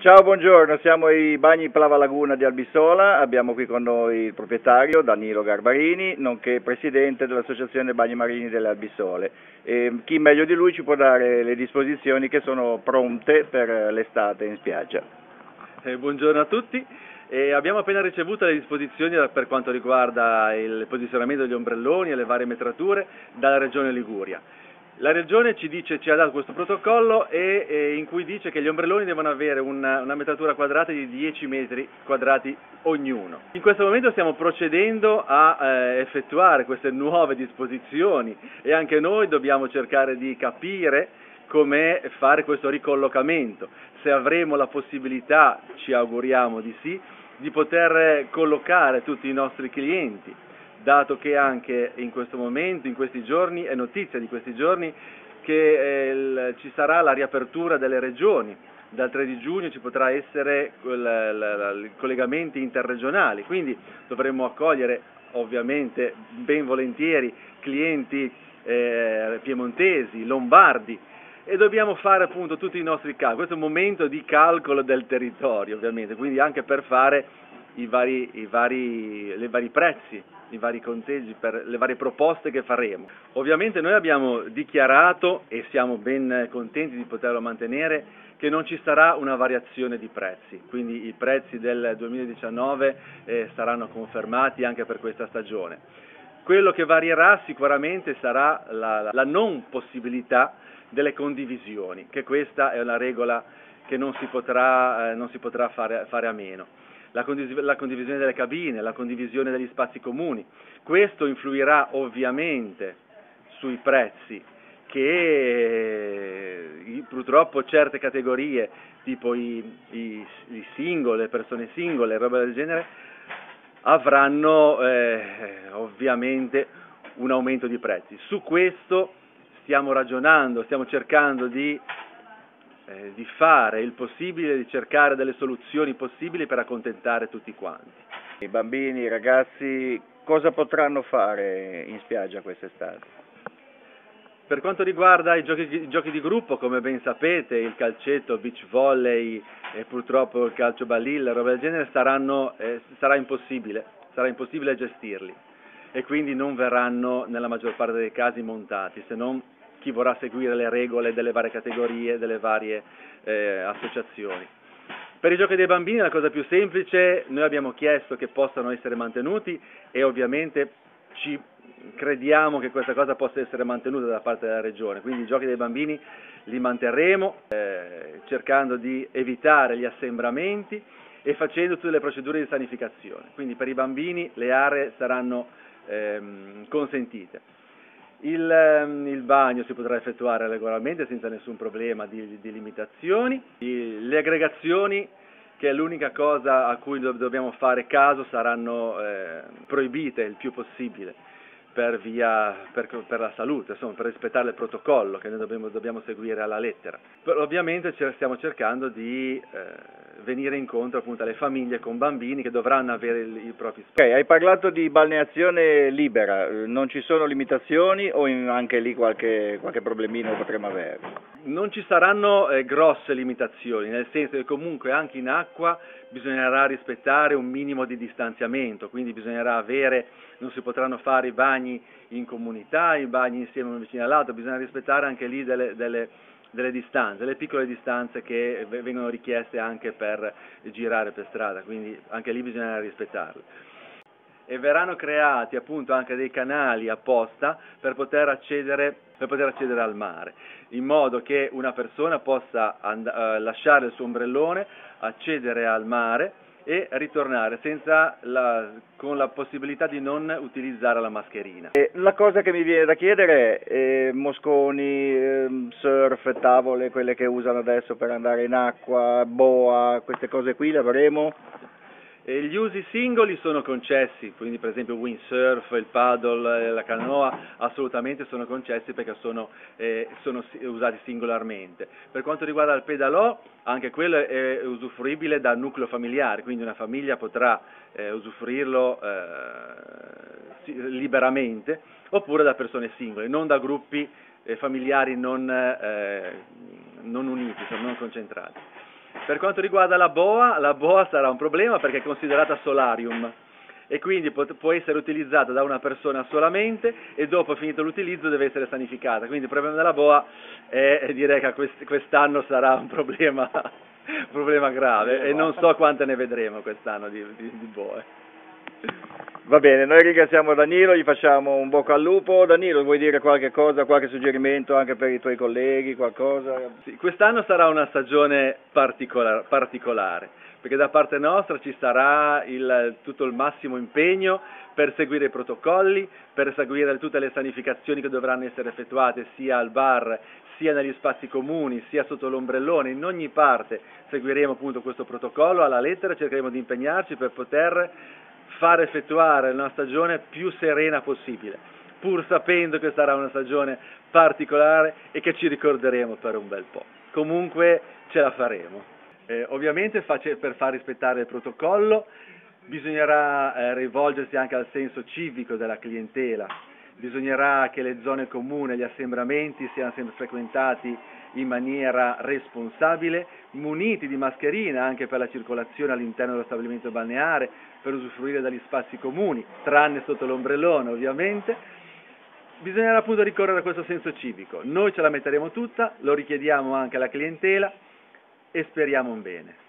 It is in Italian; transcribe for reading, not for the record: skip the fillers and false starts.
Ciao, buongiorno, siamo ai Bagni Plava Laguna di Albisola, abbiamo qui con noi il proprietario Danilo Garbarini, nonché presidente dell'Associazione Bagni Marini delle Albisole. Chi meglio di lui ci può dare le disposizioni che sono pronte per l'estate in spiaggia? Buongiorno a tutti. Abbiamo appena ricevuto le disposizioni per quanto riguarda il posizionamento degli ombrelloni e le varie metrature dalla Regione Liguria. La Regione ci ha dato questo protocollo in cui dice che gli ombrelloni devono avere una metratura quadrata di 10 metri quadrati ognuno. In questo momento stiamo procedendo a effettuare queste nuove disposizioni e anche noi dobbiamo cercare di capire come fare questo ricollocamento. Se avremo la possibilità, ci auguriamo di sì, di poter collocare tutti i nostri clienti, dato che anche in questo momento, in questi giorni, è notizia di questi giorni che ci sarà la riapertura delle regioni. Dal 3 di giugno ci potrà essere i collegamenti interregionali, quindi dovremo accogliere ovviamente ben volentieri clienti piemontesi, lombardi, e dobbiamo fare appunto tutti i nostri calcoli. Questo è un momento di calcolo del territorio ovviamente, quindi anche per fare i vari prezzi, i vari conteggi, per le varie proposte che faremo. Ovviamente noi abbiamo dichiarato, e siamo ben contenti di poterlo mantenere, che non ci sarà una variazione di prezzi, quindi i prezzi del 2019 saranno confermati anche per questa stagione. Quello che varierà sicuramente sarà la non possibilità delle condivisioni, che questa è una regola che non si potrà fare a meno. La condivisione delle cabine, la condivisione degli spazi comuni, questo influirà ovviamente sui prezzi che purtroppo certe categorie, tipo i singoli, le persone singole, roba del genere, avranno ovviamente un aumento di prezzi. Su questo stiamo ragionando, stiamo cercando di fare il possibile, di cercare delle soluzioni possibili per accontentare tutti quanti. I bambini, i ragazzi, cosa potranno fare in spiaggia quest'estate? Per quanto riguarda i giochi di gruppo, come ben sapete, il calcetto, il beach volley e purtroppo il calcio balilla, roba del genere, sarà impossibile gestirli e quindi non verranno nella maggior parte dei casi montati, se non chi vorrà seguire le regole delle varie categorie, delle varie associazioni. Per i giochi dei bambini la cosa più semplice, noi abbiamo chiesto che possano essere mantenuti e ovviamente crediamo che questa cosa possa essere mantenuta da parte della Regione, quindi i giochi dei bambini li manterremo cercando di evitare gli assembramenti e facendo tutte le procedure di sanificazione, quindi per i bambini le aree saranno consentite. Il bagno si potrà effettuare regolarmente senza nessun problema di limitazioni. Le aggregazioni, che è l'unica cosa a cui dobbiamo fare caso, saranno proibite il più possibile per la salute, insomma, per rispettare il protocollo che noi dobbiamo seguire alla lettera. Ovviamente stiamo cercando di venire incontro appunto alle famiglie con bambini che dovranno avere i propri spazi. Ok, hai parlato di balneazione libera, non ci sono limitazioni o anche lì qualche problemino potremo avere? Non ci saranno grosse limitazioni, nel senso che comunque anche in acqua bisognerà rispettare un minimo di distanziamento, quindi non si potranno fare i bagni in comunità, i bagni insieme uno vicino all'altro, bisogna rispettare anche lì delle distanze, le piccole distanze che vengono richieste anche per girare per strada, quindi anche lì bisogna rispettarle. E verranno creati appunto anche dei canali apposta per poter accedere al mare, in modo che una persona possa lasciare il suo ombrellone, accedere al mare e ritornare con la possibilità di non utilizzare la mascherina. La cosa che mi viene da chiedere è mosconi, surf, tavole, quelle che usano adesso per andare in acqua, boa, queste cose qui le avremo? Gli usi singoli sono concessi, quindi per esempio il windsurf, il paddle, la canoa assolutamente sono concessi perché sono usati singolarmente. Per quanto riguarda il pedalò, anche quello è usufruibile dal nucleo familiare, quindi una famiglia potrà usufruirlo liberamente, oppure da persone singole, non da gruppi familiari non uniti, non concentrati. Per quanto riguarda la boa sarà un problema perché è considerata solarium e quindi può essere utilizzata da una persona solamente e dopo finito l'utilizzo deve essere sanificata. Quindi il problema della boa direi che quest'anno sarà un problema, un problema grave e non so quante ne vedremo quest'anno di boe. Va bene, noi ringraziamo Danilo, gli facciamo un bocca al lupo. Danilo, vuoi dire qualche cosa, qualche suggerimento anche per i tuoi colleghi, qualcosa? Sì, quest'anno sarà una stagione particolare, perché da parte nostra ci sarà tutto il massimo impegno per seguire i protocolli, per seguire tutte le sanificazioni che dovranno essere effettuate sia al bar, sia negli spazi comuni, sia sotto l'ombrellone, in ogni parte seguiremo appunto questo protocollo alla lettera, cercheremo di impegnarci per poter far effettuare una stagione più serena possibile, pur sapendo che sarà una stagione particolare e che ci ricorderemo per un bel po'. Comunque ce la faremo. Ovviamente per far rispettare il protocollo bisognerà rivolgersi anche al senso civico della clientela, bisognerà che le zone comuni e gli assembramenti siano sempre frequentati in maniera responsabile, muniti di mascherina anche per la circolazione all'interno dello stabilimento balneare, per usufruire dagli spazi comuni, tranne sotto l'ombrellone ovviamente. Bisognerà appunto ricorrere a questo senso civico. Noi ce la metteremo tutta, lo richiediamo anche alla clientela e speriamo un bene.